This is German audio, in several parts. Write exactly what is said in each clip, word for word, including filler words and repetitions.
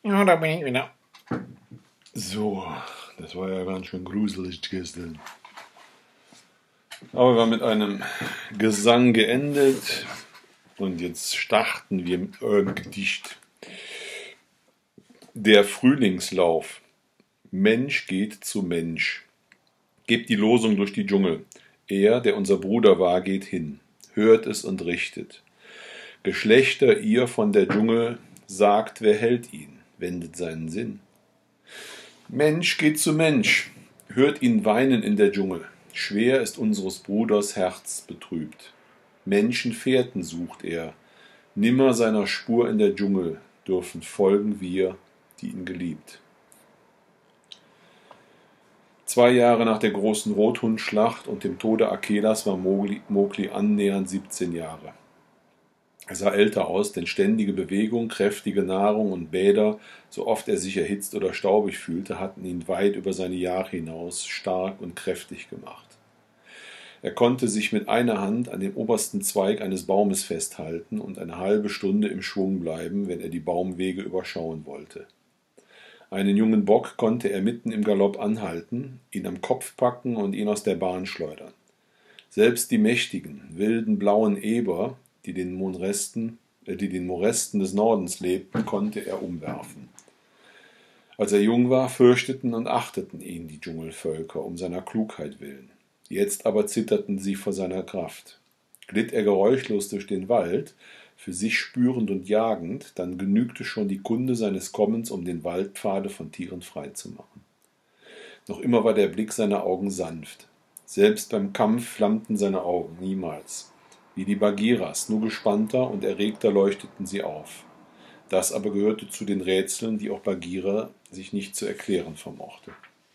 Ja, da bin ich wieder. So, das war ja ganz schön gruselig gestern. Aber wir haben mit einem Gesang geendet und jetzt starten wir mit eurem Gedicht. Der Frühlingslauf. Mensch geht zu Mensch. Gebt die Losung durch die Dschungel. Er, der unser Bruder war, geht hin. Hört es und richtet. Geschlechter ihr von der Dschungel, sagt, wer hält ihn, wendet seinen Sinn. Mensch geht zu Mensch, hört ihn weinen in der Dschungel. Schwer ist unseres Bruders Herz betrübt. Menschenfährten sucht er, nimmer seiner Spur in der Dschungel dürfen folgen wir, die ihn geliebt. Zwei Jahre nach der großen Rothundschlacht und dem Tode Akelas war Mowgli, Mowgli annähernd siebzehn Jahre. Er sah älter aus, denn ständige Bewegung, kräftige Nahrung und Bäder, so oft er sich erhitzt oder staubig fühlte, hatten ihn weit über seine Jahre hinaus stark und kräftig gemacht. Er konnte sich mit einer Hand an dem obersten Zweig eines Baumes festhalten und eine halbe Stunde im Schwung bleiben, wenn er die Baumwege überschauen wollte. Einen jungen Bock konnte er mitten im Galopp anhalten, ihn am Kopf packen und ihn aus der Bahn schleudern. Selbst die mächtigen, wilden blauen Eber, die den Moresten, äh, die den Moresten des Nordens lebten, konnte er umwerfen. Als er jung war, fürchteten und achteten ihn die Dschungelvölker um seiner Klugheit willen. Jetzt aber zitterten sie vor seiner Kraft. Glitt er geräuschlos durch den Wald, für sich spürend und jagend, dann genügte schon die Kunde seines Kommens, um den Waldpfade von Tieren freizumachen. Noch immer war der Blick seiner Augen sanft. Selbst beim Kampf flammten seine Augen niemals. Wie die Bagheeras, nur gespannter und erregter leuchteten sie auf. Das aber gehörte zu den Rätseln, die auch Bagheera sich nicht zu erklären vermochte.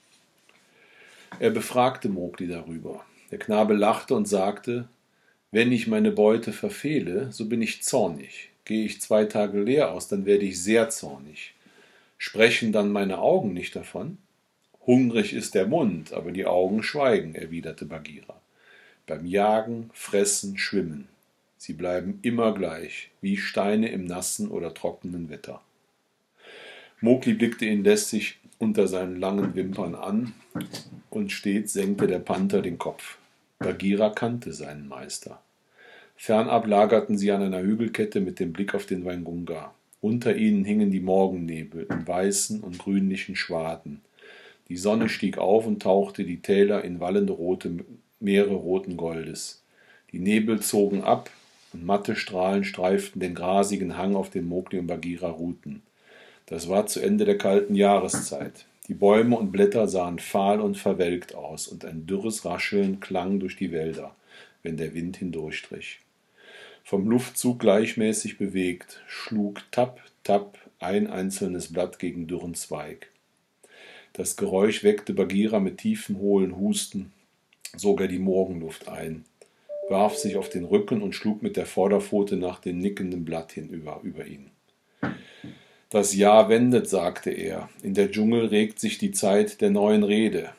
Er befragte Mowgli darüber. Der Knabe lachte und sagte: Wenn ich meine Beute verfehle, so bin ich zornig. Gehe ich zwei Tage leer aus, dann werde ich sehr zornig. Sprechen dann meine Augen nicht davon? Hungrig ist der Mund, aber die Augen schweigen, erwiderte Bagheera. Beim Jagen, Fressen, Schwimmen. Sie bleiben immer gleich, wie Steine im nassen oder trockenen Wetter. Mowgli blickte ihn lästig unter seinen langen Wimpern an, und stets senkte der Panther den Kopf. Bagheera kannte seinen Meister. Fernab lagerten sie an einer Hügelkette mit dem Blick auf den Waingunga. Unter ihnen hingen die Morgennebel in weißen und grünlichen Schwaden. Die Sonne stieg auf und tauchte die Täler in wallende rote Meere roten Goldes. Die Nebel zogen ab und matte Strahlen streiften den grasigen Hang, auf dem Mowgli und Bagheera ruhten. Das war zu Ende der kalten Jahreszeit. Die Bäume und Blätter sahen fahl und verwelkt aus, und ein dürres Rascheln klang durch die Wälder, wenn der Wind hindurchstrich. Vom Luftzug gleichmäßig bewegt, schlug tapp, tapp ein einzelnes Blatt gegen dürren Zweig. Das Geräusch weckte Bagheera mit tiefem, hohlen Husten, sog er die Morgenluft ein, warf sich auf den Rücken und schlug mit der Vorderpfote nach dem nickenden Blatt hinüber über ihn. Das Jahr wendet, sagte er, in der Dschungel regt sich die Zeit der neuen Rede.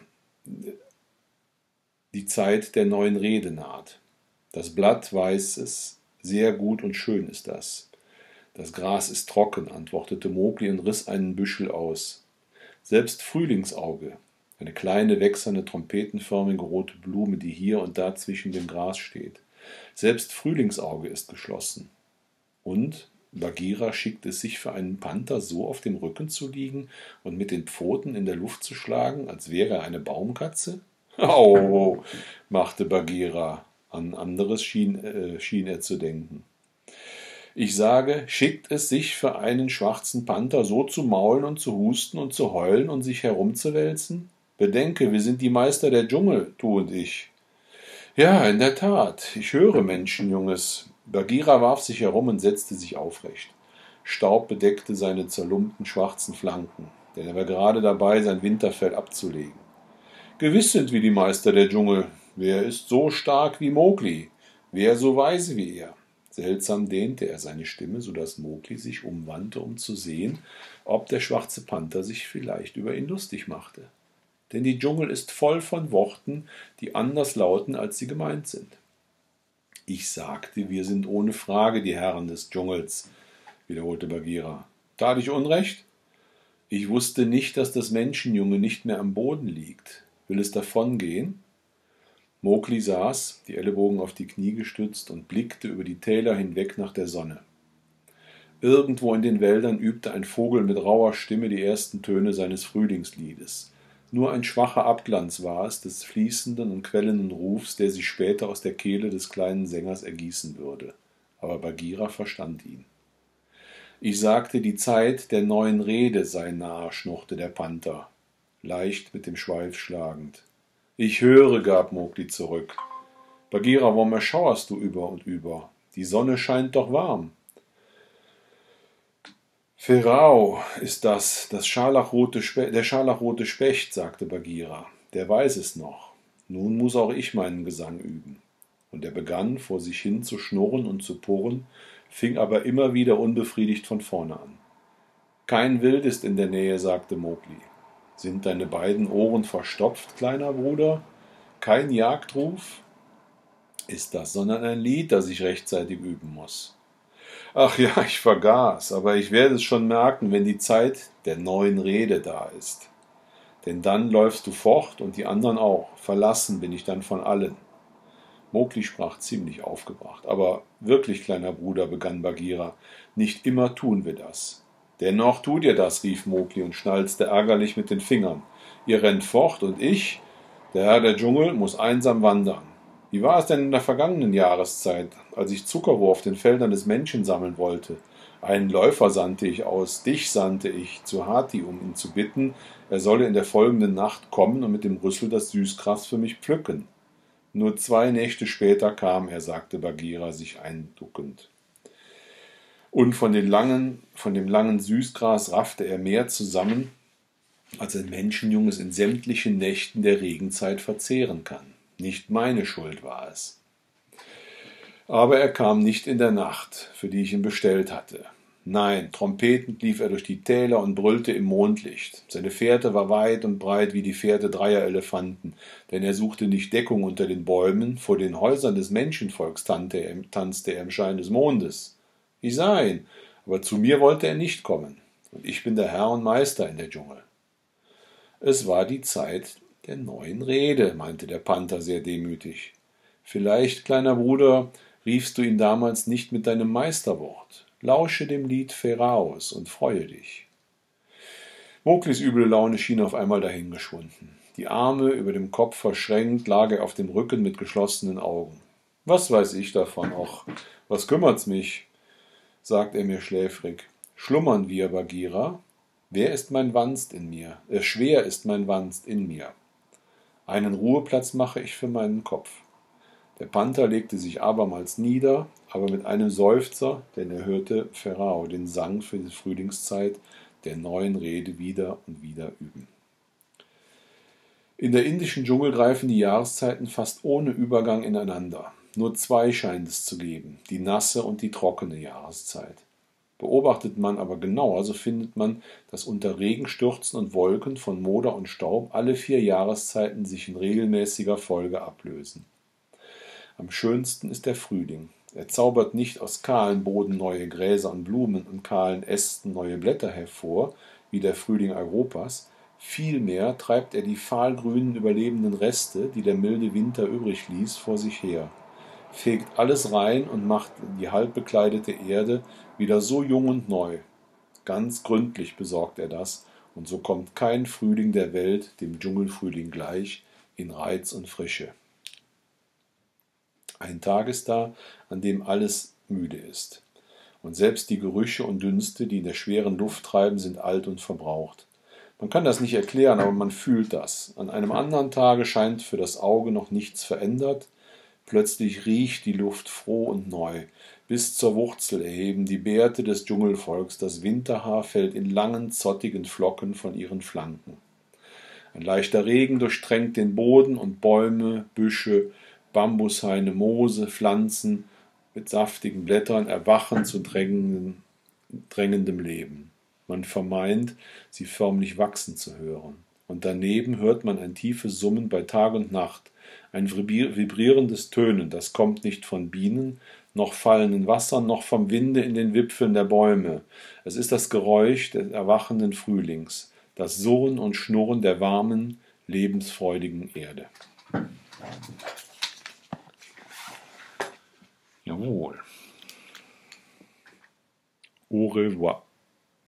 Die Zeit der neuen Rede naht. Das Blatt weiß es, sehr gut und schön ist das. Das Gras ist trocken, antwortete Mowgli und riss einen Büschel aus. Selbst Frühlingsauge, eine kleine, wächserne, trompetenförmige rote Blume, die hier und da zwischen dem Gras steht. Selbst Frühlingsauge ist geschlossen. Und Bagheera schickt es sich für einen Panther so auf dem Rücken zu liegen und mit den Pfoten in der Luft zu schlagen, als wäre er eine Baumkatze? Au, machte Bagheera. An anderes schien, äh, schien er zu denken. Ich sage, schickt es sich für einen schwarzen Panther so zu maulen und zu husten und zu heulen und sich herumzuwälzen? Bedenke, wir sind die Meister der Dschungel, du und ich. Ja, in der Tat, ich höre, Menschenjunges. Bagheera warf sich herum und setzte sich aufrecht. Staub bedeckte seine zerlumpten schwarzen Flanken, denn er war gerade dabei, sein Winterfell abzulegen. Gewiss sind wir die Meister der Dschungel. Wer ist so stark wie Mowgli? Wer so weise wie er? Seltsam dehnte er seine Stimme, so dass Mowgli sich umwandte, um zu sehen, ob der schwarze Panther sich vielleicht über ihn lustig machte. Denn die Dschungel ist voll von Worten, die anders lauten, als sie gemeint sind. Ich sagte, wir sind ohne Frage die Herren des Dschungels, wiederholte Bagheera. Tat ich Unrecht? Ich wusste nicht, dass das Menschenjunge nicht mehr am Boden liegt. Will es davongehen? Mowgli saß, die Ellenbogen auf die Knie gestützt, und blickte über die Täler hinweg nach der Sonne. Irgendwo in den Wäldern übte ein Vogel mit rauer Stimme die ersten Töne seines Frühlingsliedes. Nur ein schwacher Abglanz war es des fließenden und quellenden Rufs, der sich später aus der Kehle des kleinen Sängers ergießen würde. Aber Bagheera verstand ihn. Ich sagte, die Zeit der neuen Rede sei nahe, schnurrte der Panther, leicht mit dem Schweif schlagend. Ich höre, gab Mowgli zurück. Bagheera, warum erschauerst du über und über? Die Sonne scheint doch warm. Pherao ist das, das scharlachrote Spe der scharlachrote Specht, sagte Bagheera. Der weiß es noch. Nun muss auch ich meinen Gesang üben. Und er begann, vor sich hin zu schnurren und zu purren, fing aber immer wieder unbefriedigt von vorne an. Kein Wild ist in der Nähe, sagte Mowgli. Sind deine beiden Ohren verstopft, kleiner Bruder? Kein Jagdruf? Ist das, sondern ein Lied, das ich rechtzeitig üben muss. Ach ja, ich vergaß, aber ich werde es schon merken, wenn die Zeit der neuen Rede da ist. Denn dann läufst du fort und die anderen auch. Verlassen bin ich dann von allen. Mowgli sprach ziemlich aufgebracht. Aber wirklich, kleiner Bruder, begann Bagheera, nicht immer tun wir das. Dennoch tut ihr das, rief Mowgli und schnalzte ärgerlich mit den Fingern. Ihr rennt fort und ich, der Herr der Dschungel, muss einsam wandern. Wie war es denn in der vergangenen Jahreszeit, als ich Zuckerrohr auf den Feldern des Menschen sammeln wollte? Einen Läufer sandte ich aus, dich sandte ich zu Hati, um ihn zu bitten, er solle in der folgenden Nacht kommen und mit dem Rüssel das Süßgras für mich pflücken. Nur zwei Nächte später kam er, sagte Bagheera, sich einduckend. Und von, den langen, von dem langen Süßgras raffte er mehr zusammen, als ein Menschenjunges in sämtlichen Nächten der Regenzeit verzehren kann. Nicht meine Schuld war es. Aber er kam nicht in der Nacht, für die ich ihn bestellt hatte. Nein, trompetend lief er durch die Täler und brüllte im Mondlicht. Seine Fährte war weit und breit wie die Fährte dreier Elefanten, denn er suchte nicht Deckung unter den Bäumen, vor den Häusern des Menschenvolks tanzte er, tanzte er im Schein des Mondes. Ich sah ihn, aber zu mir wollte er nicht kommen, und ich bin der Herr und Meister in der Dschungel. Es war die Zeit der neuen Rede, meinte der Panther sehr demütig. Vielleicht, kleiner Bruder, riefst du ihn damals nicht mit deinem Meisterwort. Lausche dem Lied Pharaos und freue dich. Mowglis üble Laune schien auf einmal dahingeschwunden. Die Arme über dem Kopf verschränkt lag er auf dem Rücken mit geschlossenen Augen. Was weiß ich davon, och, was kümmert's mich? Sagt er mir schläfrig. Schlummern wir, Bagheera? Wer ist mein Wanst in mir? Äh, schwer ist mein Wanst in mir. Einen Ruheplatz mache ich für meinen Kopf. Der Panther legte sich abermals nieder, aber mit einem Seufzer, denn er hörte Pherao den Sang für die Frühlingszeit der neuen Rede wieder und wieder üben. In der indischen Dschungel greifen die Jahreszeiten fast ohne Übergang ineinander. Nur zwei scheint es zu geben, die nasse und die trockene Jahreszeit. Beobachtet man aber genauer, so findet man, dass unter Regenstürzen und Wolken von Moder und Staub alle vier Jahreszeiten sich in regelmäßiger Folge ablösen. Am schönsten ist der Frühling. Er zaubert nicht aus kahlen Boden neue Gräser und Blumen und kahlen Ästen neue Blätter hervor, wie der Frühling Europas. Vielmehr treibt er die fahlgrünen überlebenden Reste, die der milde Winter übrig ließ, vor sich her, fegt alles rein und macht die halbbekleidete Erde wieder so jung und neu. Ganz gründlich besorgt er das, und so kommt kein Frühling der Welt dem Dschungelfrühling gleich in Reiz und Frische. Ein Tag ist da, an dem alles müde ist. Und selbst die Gerüche und Dünste, die in der schweren Luft treiben, sind alt und verbraucht. Man kann das nicht erklären, aber man fühlt das. An einem anderen Tage scheint für das Auge noch nichts verändert. Plötzlich riecht die Luft froh und neu. Bis zur Wurzel erheben die Bärte des Dschungelvolks, das Winterhaar fällt in langen, zottigen Flocken von ihren Flanken. Ein leichter Regen durchtränkt den Boden und Bäume, Büsche, Bambushaine, Moose, Pflanzen mit saftigen Blättern erwachen zu drängendem, drängendem Leben. Man vermeint, sie förmlich wachsen zu hören. Und daneben hört man ein tiefes Summen bei Tag und Nacht, ein vibrierendes Tönen, das kommt nicht von Bienen, noch fallenden Wasser, noch vom Winde in den Wipfeln der Bäume. Es ist das Geräusch des erwachenden Frühlings, das Surren und Schnurren der warmen, lebensfreudigen Erde. Jawohl. Au revoir.